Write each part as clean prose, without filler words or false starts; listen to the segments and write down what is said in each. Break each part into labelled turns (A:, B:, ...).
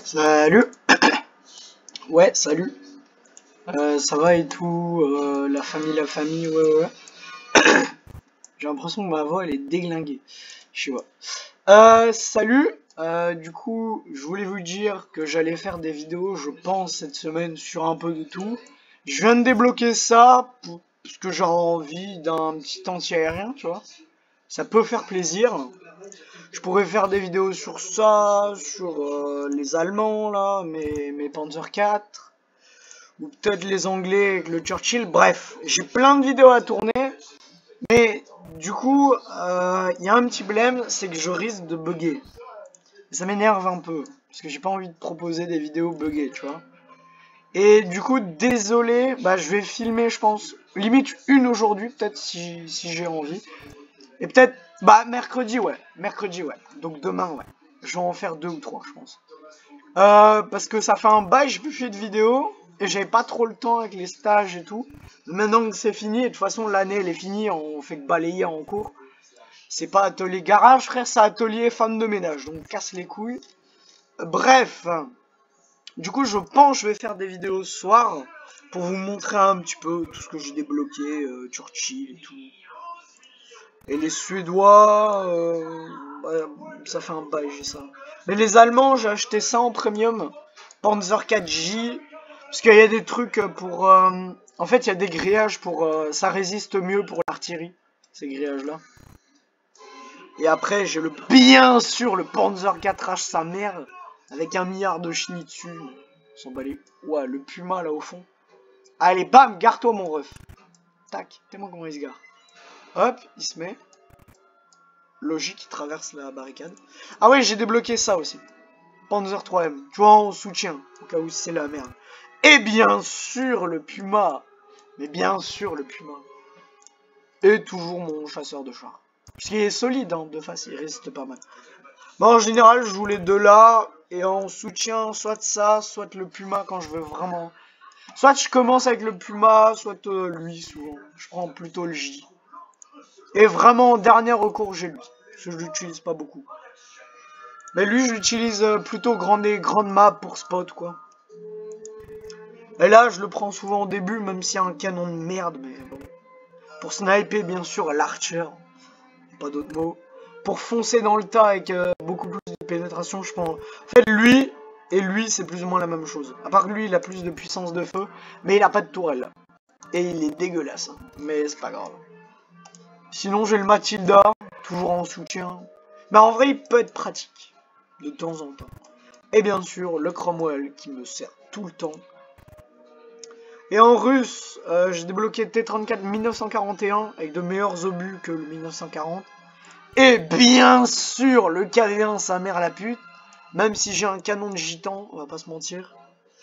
A: Salut. Ouais, salut. Ça va et tout, la famille, ouais, ouais. J'ai l'impression que ma voix, elle est déglinguée. Je sais pas. Salut. Du coup, je voulais vous dire que j'allais faire des vidéos, je pense, cette semaine sur un peu de tout. Je viens de débloquer ça, parce que j'ai envie d'un petit anti-aérien, tu vois. Ça peut faire plaisir. Je pourrais faire des vidéos sur ça, sur les Allemands, là, mes Panzer 4. Ou peut-être les Anglais avec le Churchill. Bref, j'ai plein de vidéos à tourner. Mais du coup, il y a un petit problème, c'est que je risque de bugger. Ça m'énerve un peu. Parce que j'ai pas envie de proposer des vidéos buggées, tu vois. Et du coup, désolé, bah je vais filmer, je pense, limite une aujourd'hui, peut-être si j'ai envie. Et peut-être, bah mercredi, ouais. Mercredi, ouais. Donc demain, ouais. Je vais en faire 2 ou 3, je pense. Parce que ça fait un bail, j'ai plus fait de vidéos. Et j'avais pas trop le temps avec les stages et tout. Maintenant que c'est fini, et de toute façon l'année elle est finie, on fait que balayer en cours. C'est pas atelier garage, frère, c'est atelier femme de ménage. Donc casse les couilles. Bref. Du coup, je pense que je vais faire des vidéos ce soir. Pour vous montrer un petit peu tout ce que j'ai débloqué, Churchill et tout. Et les Suédois, bah, ça fait un bail, j'ai ça. Mais les Allemands, j'ai acheté ça en premium. Panzer 4J. Parce qu'il y a des trucs pour... en fait, il y a des grillages pour... ça résiste mieux pour l'artillerie, ces grillages-là. Et après, j'ai bien sûr le Panzer 4H, sa mère, avec 1 milliard de chenilles dessus. S'en bat les... Ouais, le Puma, là, au fond. Allez, bam, gare-toi, mon ref. Tac, fais-moi comment il se gare. Hop, il se met. Logique, il traverse la barricade. Ah ouais, j'ai débloqué ça aussi. Panzer 3M, tu vois, en soutien, au cas où c'est la merde. Et bien sûr, le Puma. Mais bien sûr, le Puma. Et toujours mon chasseur de chars. Parce qu'il est solide, hein, de face, il résiste pas mal. Bon, en général, je joue les deux là. Et en soutien, soit ça, soit le Puma quand je veux vraiment... Soit je commence avec le Puma, soit lui, souvent. Je prends plutôt le J. Et vraiment, en dernier recours, j'ai lui. Parce que je l'utilise pas beaucoup. Mais lui, je l'utilise plutôt grande map pour spot, quoi. Et là, je le prends souvent au début, même s'il y a un canon de merde, mais bon. Pour sniper, bien sûr, l'archer. Pas d'autre mot. Pour foncer dans le tas avec beaucoup plus de pénétration, je pense. En fait, lui et lui, c'est plus ou moins la même chose. À part que lui, il a plus de puissance de feu, mais il a pas de tourelle. Et il est dégueulasse, hein. Mais c'est pas grave. Sinon, j'ai le Matilda, toujours en soutien. Mais en vrai, il peut être pratique. De temps en temps. Et bien sûr, le Cromwell, qui me sert tout le temps. Et en russe, j'ai débloqué le T-34 1941 avec de meilleurs obus que le 1940. Et bien sûr, le KV1, sa mère la pute. Même si j'ai un canon de gitan, on va pas se mentir.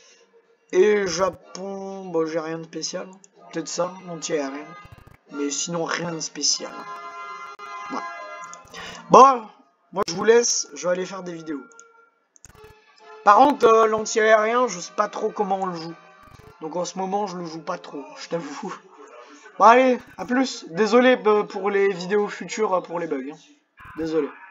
A: Et Japon, bon, j'ai rien de spécial. Peut-être ça, anti-aérien. Mais sinon, rien de spécial. Ouais. Bon, moi je vous laisse, je vais aller faire des vidéos. Par contre, l'anti-aérien, je sais pas trop comment on le joue. Donc en ce moment, je le joue pas trop, je t'avoue. Bon allez, à plus. Désolé pour les vidéos futures pour les bugs. Hein. Désolé.